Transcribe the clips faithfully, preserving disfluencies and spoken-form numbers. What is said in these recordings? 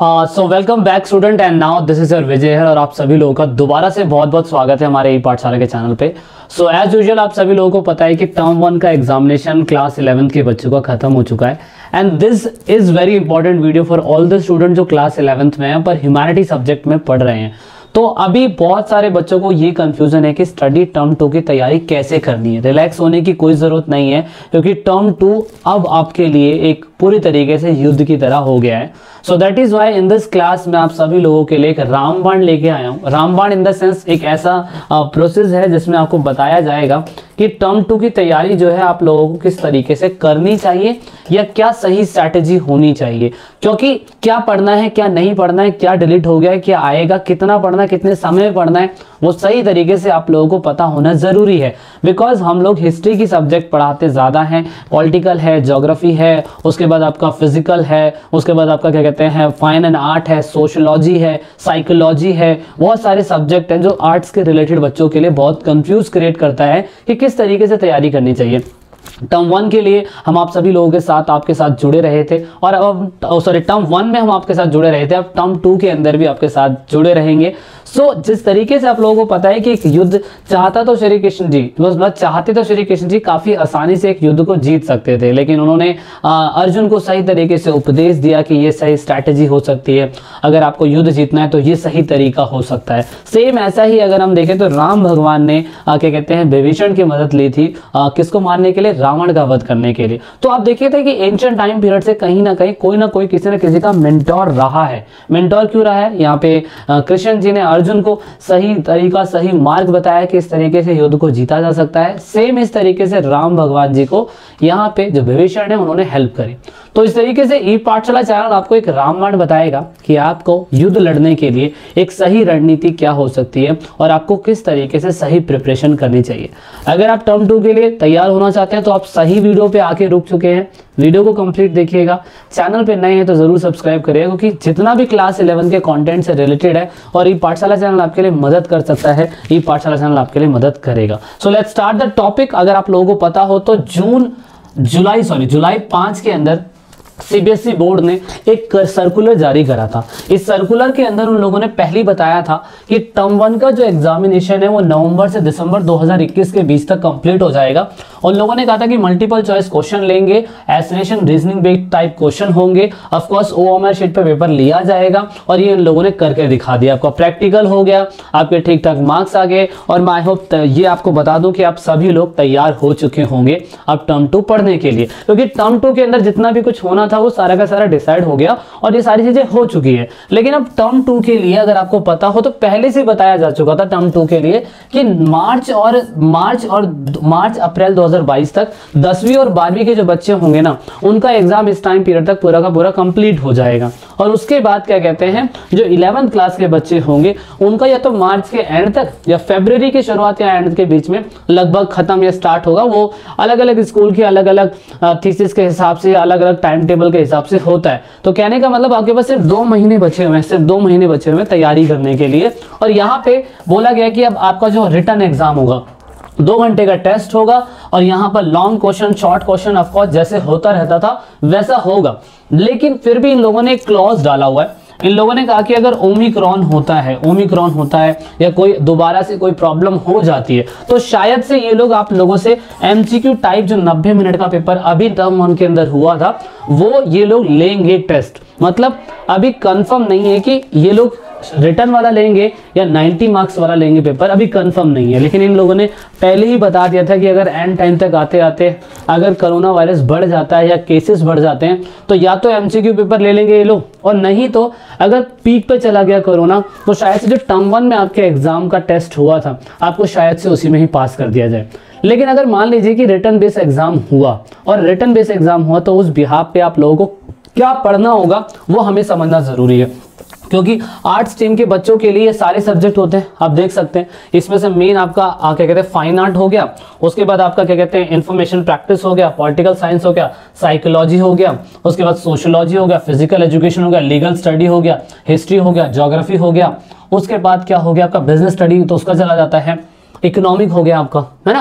So welcome back student and now this is your Vijay है और आप सभी लोगों का दोबारा से बहुत बहुत स्वागत है हमारे ई पाठशाला के चैनल पे। सो एज यूजुअल आप सभी लोगों को पता है कि टर्म वन का एग्जामिनेशन क्लास इलेवेंथ के बच्चों का खत्म हो चुका है and this is very important video for all the student जो क्लास इलेवेंथ में हैं पर ह्यूमैनिटी सब्जेक्ट में पढ़ रहे हैं। तो अभी बहुत सारे बच्चों को ये कंफ्यूजन है कि स्टडी टर्म टू की तैयारी कैसे करनी है। रिलैक्स होने की कोई ज़रूरत नहीं है क्योंकि टर्म टू अब आपके लिए एक पूरी तरीके से युद्ध की तरह हो गया है। So that is why in this class में आप सभी लोगों के लिए एक रामबाण लेके आया हूँ। रामबाण इन द सेंस एक ऐसा प्रोसेस है जिसमें आपको बताया जाएगा कि टर्म टू की तैयारी जो है आप लोगों को किस तरीके से करनी चाहिए या क्या सही स्ट्रैटेजी होनी चाहिए, क्योंकि क्या पढ़ना है क्या नहीं पढ़ना है, क्या डिलीट हो गया है क्या आएगा, कितना पढ़ना है कितने समय में पढ़ना है, वो सही तरीके से आप लोगों को पता होना जरूरी है। बिकॉज हम लोग हिस्ट्री की सब्जेक्ट पढ़ाते ज़्यादा हैं, पॉलिटिकल है, ज्योग्राफी है, उसके बाद आपका फिजिकल है, उसके बाद आपका क्या कहते हैं फाइन एंड आर्ट है, सोशलॉजी है, साइकोलॉजी है, बहुत सारे सब्जेक्ट हैं जो आर्ट्स के रिलेटेड बच्चों के लिए बहुत कंफ्यूज क्रिएट करता है कि किस तरीके से तैयारी करनी चाहिए। टर्म वन के लिए हम आप सभी लोगों के साथ आपके साथ जुड़े रहे थे और अब सॉरी टर्म वन में हम आपके साथ जुड़े रहे थे, अब टर्म टू के अंदर भी आपके साथ जुड़े रहेंगे। सो so, जिस तरीके से आप लोगों को पता है कि एक युद्ध चाहता तो श्री कृष्ण जी मतलब चाहते तो श्री कृष्ण जी काफी आसानी से एक युद्ध को जीत सकते थे, लेकिन उन्होंने अर्जुन को सही तरीके से उपदेश दिया कि ये सही स्ट्रैटेजी हो सकती है, अगर आपको युद्ध जीतना है तो ये सही तरीका हो सकता है। सेम ऐसा ही अगर हम देखें तो राम भगवान ने क्या कहते हैं विभीषण की मदद ली थी आ, किसको मारने के लिए, रावण का वध करने के लिए। तो आप देखिए थे कि एंशिएंट टाइम पीरियड से कहीं ना कहीं कोई ना कोई किसी न किसी का मेंटोर रहा है। मेंटोर क्यों रहा है, यहाँ पे कृष्ण जी ने अर्जुन को सही तरीका सही मार्ग बताया कि इस तरीके से युद्ध को जीता जा सकता है। सेम इस तरीके से राम भगवान जी को यहाँ पे जो विभीषण है उन्होंने हेल्प करी। तो इस तरीके से ई पाठशाला चैनल आपको एक रामबाण बताएगा कि आपको युद्ध लड़ने के लिए एक सही रणनीति क्या हो सकती है और आपको किस तरीके से सही प्रिपरेशन करनी चाहिए। अगर आप टर्म टू के लिए तैयार होना चाहते हैं तो आप सही वीडियो पे आके रुक चुके हैं। वीडियो को कंप्लीट देखिएगा, चैनल पे नए हैं तो जरूर सब्सक्राइब करिएगा क्योंकि जितना भी क्लास इलेवन के कंटेंट से रिलेटेड है और ई पाठशाला चैनल आपके लिए मदद कर सकता है, ई पाठशाला चैनल आपके लिए मदद करेगा। So let's start the topic. अगर आप लोगों को पता हो तो जून जुलाई सॉरी जुलाई पांच के अंदर सीबीएसई बोर्ड ने एक सर्कुलर जारी करा था। इस सर्कुलर के अंदर उन लोगों ने पहले बताया था कि टर्म वन का जो एग्जामिनेशन है वो नवंबर से दिसंबर दो हज़ार इक्कीस के बीच तक कंप्लीट हो जाएगा। उन लोगों ने कहा था कि मल्टीपल चॉइस क्वेश्चन लेंगे, estimation reasoning based type question होंगे, ऑफ कोर्स ओएमआर शीट पे पेपर लिया जाएगा और ये इन लोगों ने करके दिखा दिया। आपका प्रैक्टिकल हो गया, आपके ठीक ठाक मार्क्स आ गए और आई होप ये आपको बता दूं कि आप सभी लोग तैयार हो चुके होंगे अब टर्म टू पढ़ने के लिए, क्योंकि टर्म टू के अंदर जितना भी कुछ होना था वो सारा का सारा डिसाइड हो गया और ये सारी चीजें हो चुकी है। लेकिन अब टर्म टू के लिए अगर आपको पता हो तो पहले से बताया जा चुका था टर्म टू के लिए कि मार्च और मार्च और मार्च अप्रैल दो हज़ार बाईस तक दसवीं और बारहवीं के जो बच्चे होंगे ना उनका एग्जाम इस टाइम पीरियड तक पूरा का पूरा कंप्लीट हो जाएगा और उसके बाद क्या कहते हैं जो इलेवेंथ क्लास के बच्चे होंगे उनका या तो मार्च के एंड तक या फरवरी की शुरुआत या एंड के बीच में लगभग खत्म या स्टार्ट होगा। वो अलग अलग स्कूल के अलग अलग थीसिस के हिसाब से अलग अलग टाइम टेबल के हिसाब से होता है। तो कहने का मतलब आपके पास सिर्फ दो महीने बचे हुए हैं, सिर्फ दो महीने बचे हुए हैं तैयारी करने के लिए। और यहाँ पे बोला गया कि अब आपका जो रिटन एग्जाम होगा दो घंटे का टेस्ट होगा और यहाँ पर long question short question of course जैसे होता रहता था वैसा होगा। लेकिन फिर भी इन लोगों ने एक क्लॉज डाला हुआ है। इन लोगों ने कहा कि अगर ओमिक्रॉन होता है ओमिक्रॉन होता है या कोई दोबारा से कोई प्रॉब्लम हो जाती है तो शायद से ये लोग आप लोगों से एमसीक्यू टाइप जो नब्बे मिनट का पेपर अभी टर्म वन के अंदर हुआ था वो ये लोग लेंगे टेस्ट। मतलब अभी कंफर्म नहीं है कि ये लोग रिटर्न वाला लेंगे या नब्बे मार्क्स वाला लेंगे पेपर, अभी कंफर्म नहीं है। लेकिन इन लोगों ने पहले ही बता दिया था कि अगर एंड टाइम तक आते आते अगर कोरोना वायरस बढ़ जाता है या केसेस बढ़ जाते हैं तो या तो एमसीक्यू पेपर ले लेंगे ये लोग और नहीं तो अगर पीक पे चला गया कोरोना तो शायद से जो टर्म वन में आपके एग्जाम का टेस्ट हुआ था आपको शायद से उसी में ही पास कर दिया जाए। लेकिन अगर मान लीजिए कि रिटर्न बेस्ड एग्जाम हुआ और रिटर्न बेस्ड एग्जाम हुआ तो उस बिहाफ पे आप लोगों को क्या पढ़ना होगा वो हमें समझना जरूरी है, क्योंकि आर्ट्स टीम के बच्चों के लिए सारे सब्जेक्ट होते हैं। आप देख सकते हैं इसमें से मेन आपका क्या कहते हैं फाइन आर्ट हो गया, उसके बाद आपका क्या कहते हैं इंफॉर्मेशन प्रैक्टिस हो गया, पॉलिटिकल साइंस हो गया, साइकोलॉजी हो गया, उसके बाद सोशलॉजी हो गया, फिजिकल एजुकेशन हो गया, लीगल स्टडी हो गया, हिस्ट्री हो गया, ज्योग्राफी हो गया, उसके बाद क्या हो गया आपका बिजनेस स्टडी तो उसका चला जाता है, इकोनॉमिक हो गया आपका, है ना।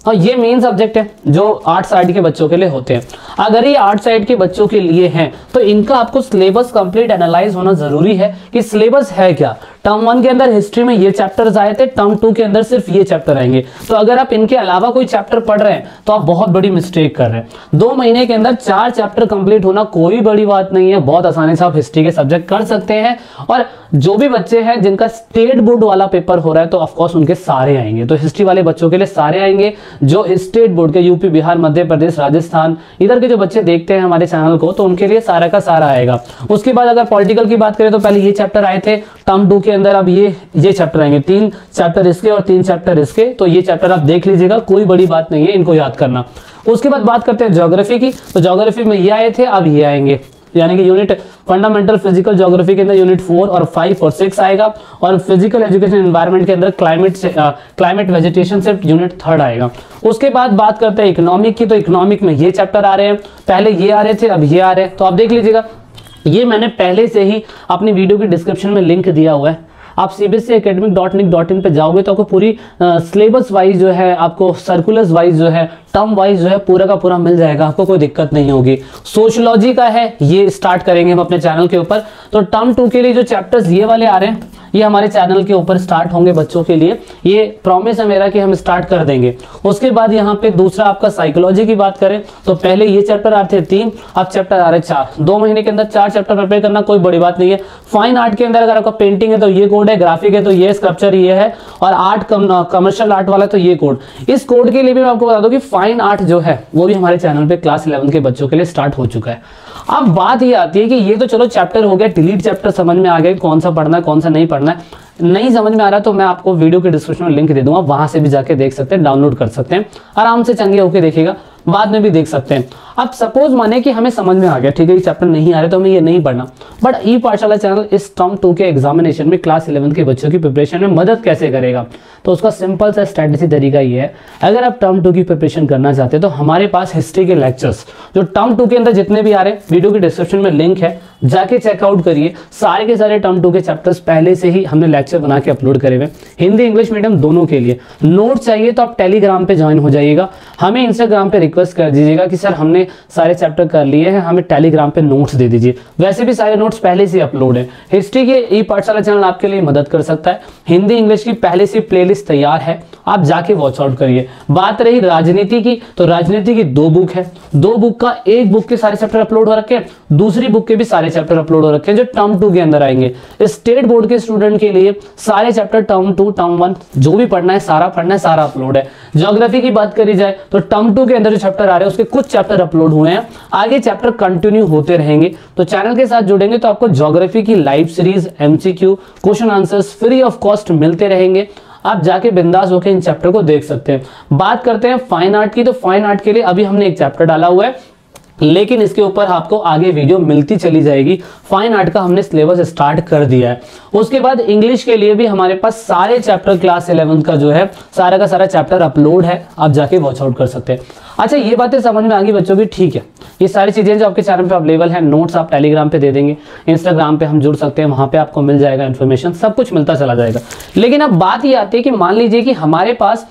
और ये मेन सब्जेक्ट है जो आर्ट साइड के बच्चों के लिए होते हैं। अगर ये आर्ट साइड के बच्चों के लिए हैं तो इनका आपको सिलेबस कंप्लीट एनालाइज होना जरूरी है कि सिलेबस है क्या। टर्म वन के अंदर हिस्ट्री में ये चैप्टर्स आए थे, टर्म टू के अंदर सिर्फ ये चैप्टर आएंगे। तो अगर आप इनके अलावा कोई चैप्टर पढ़ रहे हैं तो आप बहुत बड़ी मिस्टेक कर रहे हैं। दो महीने के अंदर चार चैप्टर कंप्लीट होना कोई बड़ी बात नहीं है, बहुत आसानी से आप हिस्ट्री के सब्जेक्ट कर सकते हैं। और जो भी बच्चे हैं जिनका स्टेट बोर्ड वाला पेपर हो रहा है तो ऑफकोर्स उनके सारे आएंगे, तो हिस्ट्री वाले बच्चों के लिए सारे आएंगे। जो स्टेट बोर्ड के यूपी, बिहार, मध्य प्रदेश, राजस्थान इधर के जो बच्चे देखते हैं हमारे चैनल को तो उनके लिए सारा का सारा आएगा। उसके बाद अगर पॉलिटिकल की बात करें तो पहले ये चैप्टर आए थे टर्म टू के अंदर, अब ये ये चैप्टर आएंगे, तीन चैप्टर इसके और तीन चैप्टर इसके। तो ये चैप्टर आप देख लीजिएगा, कोई बड़ी बात नहीं है इनको याद करना। उसके बाद बात करते हैं ज्योग्राफी की, तो ज्योग्राफी में ये आए थे, अब ये आएंगे, यानी कि यूनिट फंडामेंटल फिजिकल ज्योग्राफी के अंदर यूनिट फोर और फाइव और सिक्स आएगा, और फिजिकल एजुकेशन एनवायरनमेंट के अंदर क्लाइमेट से क्लाइमेट वेजिटेशन से यूनिट थर्ड आएगा। उसके बाद बात करते हैं इकोनॉमिक की, तो इकोनॉमिक में ये चैप्टर आ रहे हैं, पहले ये आ रहे थे अब ये आ रहे हैं। तो आप देख लीजिएगा, ये मैंने पहले से ही अपनी वीडियो की डिस्क्रिप्शन में लिंक दिया हुआ है। आप C B S E academic dot nic dot in पे जाओगे तो आपको पूरी सिलेबस वाइज जो है, आपको सर्कुलर्स वाइज जो है, टर्म वाइज जो है पूरा का पूरा मिल जाएगा, आपको कोई दिक्कत नहीं होगी। सोशियोलॉजी का है, ये स्टार्ट करेंगे हम अपने चैनल के ऊपर। तो टर्म टू के लिए जो चैप्टर्स ये वाले आ रहे हैं ये हमारे चैनल के ऊपर स्टार्ट होंगे बच्चों के लिए, ये प्रॉमिस है मेरा कि हम स्टार्ट कर देंगे। उसके बाद यहाँ पे दूसरा आपका साइकोलॉजी की बात करें तो पहले ये चैप्टर आते थे तीन, अब चैप्टर आ रहे चार। दो महीने के अंदर चार चैप्टर प्रिपेयर करना कोई बड़ी बात नहीं है। फाइन आर्ट के अंदर अगर आपका पेंटिंग है तो ये कोड है, ग्राफिक है तो ये स्कल्पचर ये है, और आर्ट कमर्शियल आर्ट वाला तो ये कोड। इस कोड के लिए भी मैं आपको बता दूं कि फाइन आर्ट जो है वो भी हमारे चैनल पे क्लास इलेवन के बच्चों के लिए स्टार्ट हो चुका है। अब बात ये आती है कि ये तो चलो चैप्टर हो गया, डिलीट चैप्टर समझ में आ गया कौन सा पढ़ना है कौन सा नहीं पढ़ना है। नहीं समझ में आ रहा तो मैं आपको वीडियो के डिस्क्रिप्शन में लिंक दे दूंगा, वहां से भी जाके देख सकते हैं, डाउनलोड कर सकते हैं, आराम से चंगे होके देखिएगा, बाद में भी देख सकते हैं। अब सपोज माने कि हमें समझ में आ गया, ठीक है, ये चैप्टर नहीं आ रहे तो हमें ये नहीं पढ़ना, बट ई पाठशाला चैनल इस टर्म टू के एग्जामिनेशन में क्लास इलेवन के बच्चों की प्रिपरेशन में मदद कैसे करेगा। तो उसका सिंपल सा स्ट्रेटेजी तरीका ये है, अगर आप टर्म टू की प्रिपरेशन करना चाहते हैं तो हमारे पास हिस्ट्री के लेक्चर्स जो टर्म टू के अंदर जितने भी आ रहे हैं, वीडियो के डिस्क्रिप्शन में लिंक है, जाके चेकआउट करिए। सारे के सारे टर्म टू के चैप्टर्स पहले से ही हमने लेक्चर बना के अपलोड करे हुए, हिंदी इंग्लिश मीडियम दोनों के लिए। नोट चाहिए तो आप टेलीग्राम पे ज्वाइन हो जाइएगा, हमें इंस्टाग्राम पे रिक्वेस्ट कर दीजिएगा कि सर हमने सारे चैप्टर कर लिए हैं, हमें टेलीग्राम पे नोट्स दे दीजिए। वैसे भी सारे नोट्स पहले से अपलोड है। हिस्ट्री के ई पाठशाला चैनल आपके लिए मदद कर सकता है, हिंदी इंग्लिश की पहले से प्लेलिस्ट तैयार है, आप जाके वॉच आउट करिए। बात रही राजनीति की, तो राजनीति की दो बुक है, दो बुक का एक बुक के सारे चैप्टर अपलोड हो रखे हैं, दूसरी बुक के भी सारे चैप्टर अपलोड हो रखे हैं जो टर्म टू के अंदर आएंगे। स्टेट बोर्ड के स्टूडेंट के लिए सारे chapter term two term one जो भी पढ़ना है सारा पढ़ना है, सारा अपलोड है। ज्योग्राफी की बात करी जाए तो टर्म टू के अंदर जो चैप्टर आ रहे हैं उसके कुछ चैप्टर अपलोड हुए हैं, आगे चैप्टर कंटिन्यू होते रहेंगे। तो चैनल के साथ जुड़ेंगे तो आपको ज्योग्राफी की live series, MCQ, question answers free of cost मिलते रहेंगे, आप जाके बिंदास होकर इन चैप्टर को देख सकते हैं। बात करते हैं फाइन आर्ट की, तो फाइन आर्ट के लिए अभी हमने एक चैप्टर डाला हुआ है, लेकिन इसके ऊपर आपको आगे वीडियो मिलती चली जाएगी। फाइन आर्ट का हमने सिलेबस स्टार्ट कर दिया है। उसके बाद इंग्लिश के लिए भी हमारे पास सारे चैप्टर क्लास इलेवन का जो है सारा का सारा चैप्टर अपलोड है, आप जाके वॉच आउट कर सकते हैं। अच्छा, ये बातें समझ में आ गई बच्चों की, ठीक है। ये सारी चीजें जो आपके चैनल पे अवेलेबल है, नोट्स आप टेलीग्राम पे दे देंगे, इंस्टाग्राम पे हम जुड़ सकते हैं, वहां पे आपको मिल जाएगा इन्फॉर्मेशन, सब कुछ मिलता चला जाएगा। लेकिन अब बात ये आती है कि मान लीजिए कि हमारे पास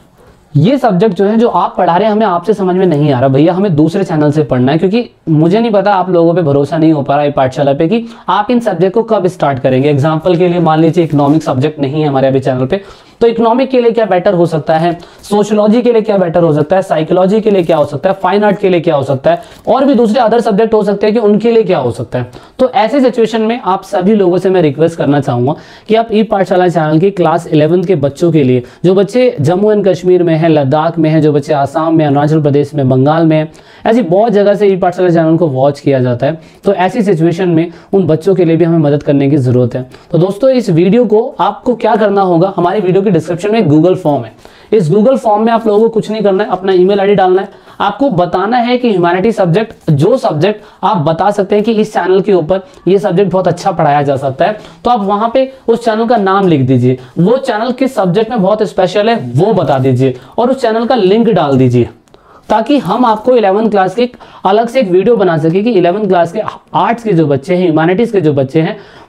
ये सब्जेक्ट जो है जो आप पढ़ा रहे हैं हमें आपसे समझ में नहीं आ रहा, भैया हमें दूसरे चैनल से पढ़ना है, क्योंकि मुझे नहीं पता, आप लोगों पे भरोसा नहीं हो पा रहा है पाठशाला पे कि आप इन सब्जेक्ट को कब स्टार्ट करेंगे। एग्जांपल के लिए मान लीजिए इकोनॉमिक सब्जेक्ट नहीं है हमारे अभी चैनल पे, तो इकोनॉमिक के लिए क्या बेटर हो सकता है, सोशियोलॉजी के लिए क्या बेटर हो सकता है, साइकोलॉजी के लिए क्या हो सकता है, फाइन आर्ट के लिए क्या हो सकता है, और भी दूसरे अदर सब्जेक्ट हो सकते हैं कि उनके लिए क्या हो सकता है। तो ऐसे सिचुएशन में आप सभी लोगों से मैं रिक्वेस्ट करना चाहूंगा कि आप ई पाठशाला चैनल की क्लास इलेवन के बच्चों के लिए, जो बच्चे जम्मू एंड कश्मीर में है, लद्दाख में है, जो बच्चे आसाम में, अरुणाचल प्रदेश में, बंगाल में, ऐसी बहुत जगह से ई पाठशाला चैनल को वॉच किया जाता है, तो ऐसी सिचुएशन में उन बच्चों के लिए भी हमें मदद करने की जरूरत है। तो दोस्तों, इस वीडियो को आपको क्या करना होगा, हमारी वीडियो की डिस्क्रिप्शन में गूगल फॉर्म है, इस गूगल फॉर्म में आप लोगों को कुछ नहीं करना है, अपना ईमेल आईडी डालना है, आपको बताना है कि ह्यूमैनिटी सब्जेक्ट, जो सब्जेक्ट आप बता सकते हैं कि इस चैनल के ऊपर ये सब्जेक्ट बहुत अच्छा पढ़ाया जा सकता है, तो आप वहां पे उस चैनल का नाम लिख दीजिए, वो चैनल किस सब्जेक्ट में बहुत स्पेशल है वो बता दीजिए, और उस चैनल का लिंक डाल दीजिए, ताकि हम आपको इलेवन क्लास के अलग से एक वीडियो बना सके कि इलेवन क्लास के आर्ट्स के जो बच्चे हैं, ह्यूमैनिटीज के जो बच्चे हैं,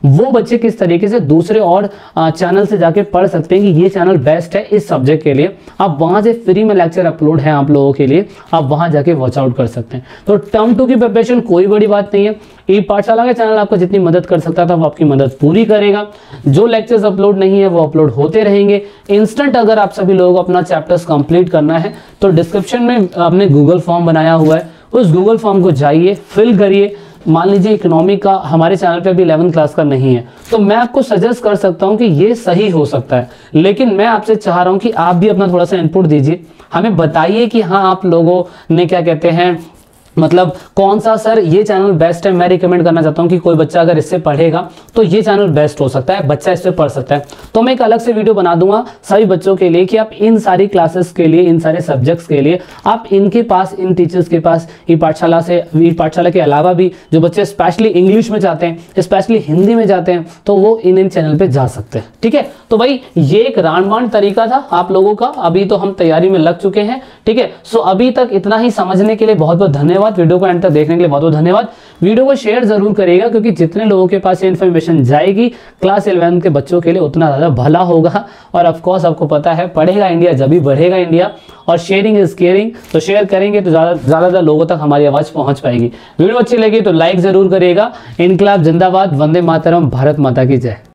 वो बच्चे किस तरीके से दूसरे और चैनल से जाके पढ़ सकते हैं कि ये चैनल बेस्ट है इस सब्जेक्ट के लिए। आप वहां से फ्री में लेक्चर अपलोड है आप लोगों के लिए, आप वहां जाके वॉच आउट कर सकते हैं। तो टर्म टू की प्रिपरेशन कोई बड़ी बात नहीं है, ई पाठशाला का चैनल आपको जितनी मदद कर सकता था वो आपकी मदद पूरी करेगा। जो लेक्चर्स अपलोड नहीं है वो अपलोड होते रहेंगे इंस्टेंट। अगर आप सभी लोगों को अपना चैप्टर्स कंप्लीट करना है तो डिस्क्रिप्शन में आपने गूगल फॉर्म बनाया हुआ है, उस गूगल फॉर्म को जाइए, फिल करिए। मान लीजिए इकोनॉमी का हमारे चैनल पे अभी इलेवेंथ क्लास का नहीं है, तो मैं आपको सजेस्ट कर सकता हूं कि ये सही हो सकता है, लेकिन मैं आपसे चाह रहा हूं कि आप भी अपना थोड़ा सा इनपुट दीजिए, हमें बताइए कि हाँ आप लोगों ने क्या कहते हैं, मतलब कौन सा सर ये चैनल बेस्ट है। मैं रिकमेंड करना चाहता हूं कि कोई बच्चा अगर इससे पढ़ेगा तो ये चैनल बेस्ट हो सकता है, बच्चा इससे पढ़ सकता है। तो मैं एक अलग से वीडियो बना दूंगा सभी बच्चों के लिए कि आप इन सारी क्लासेस के लिए, इन सारे सब्जेक्ट्स के लिए आप इनके पास, इन टीचर्स के पास, ई पाठशाला से, ई पाठशाला के अलावा भी जो बच्चे स्पेशली इंग्लिश में जाते हैं, स्पेशली हिंदी में जाते हैं, तो वो इन इन चैनल पे जा सकते हैं। ठीक है, तो भाई ये एक रामबाण तरीका था आप लोगों का, अभी तो हम तैयारी में लग चुके हैं। ठीक है, सो अभी तक इतना ही समझने के लिए बहुत बहुत धन्यवाद। वीडियो को एंड तक देखने के लिए बहुत बहुत धन्यवाद। वीडियो को शेयर जरूर करिएगा, क्योंकि जितने लोगों के पास ये इन्फॉर्मेशन जाएगी क्लास इलेवेंथ के बच्चों के लिए उतना ज्यादा भला होगा। और ऑफ कोर्स आपको पता है पढ़ेगा इंडिया जब भी बढ़ेगा इंडिया, और शेयरिंग इज केयरिंग। तो शेयर करेंगे तो ज्यादा ज्यादा लोगों तक हमारी आवाज पहुंच पाएगी। वीडियो अच्छी लगी तो लाइक जरूर करिएगा। इनकलाब जिंदाबाद, वंदे मातरम, भारत माता की जय।